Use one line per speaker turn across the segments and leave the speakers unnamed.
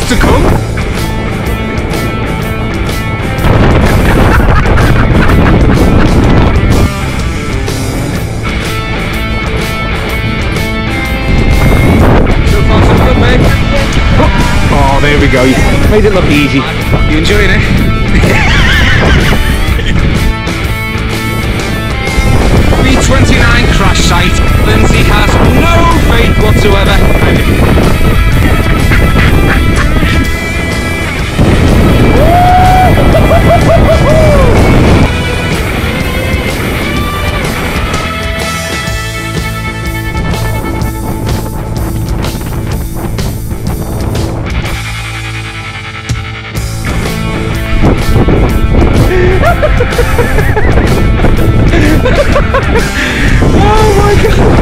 have to come. So far so good, mate. Oh, there we go. You made it look easy. You enjoying it? B29 crash site. Lindsay has no faith whatsoever. Oh my god!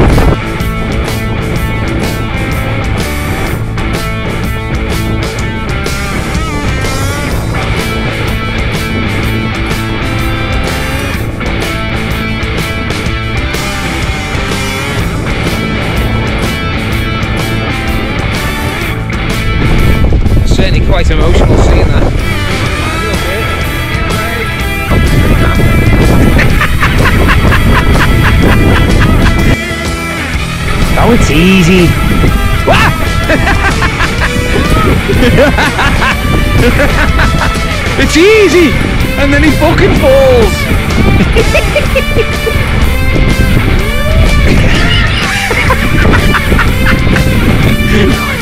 Certainly quite emotional seeing that. Oh, it's easy. It's easy, and then he fucking falls.